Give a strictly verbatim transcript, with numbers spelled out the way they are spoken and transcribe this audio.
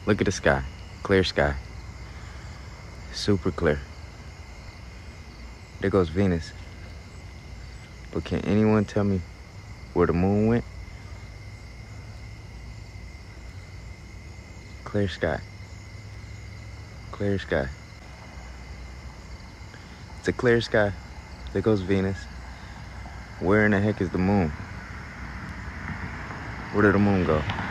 Look at the sky. Clear sky. Super clear. There goes Venus. But can anyone tell me where the moon went? Clear sky. Clear sky. It's a clear sky. There goes Venus. Where in the heck is the moon? Where did the moon go?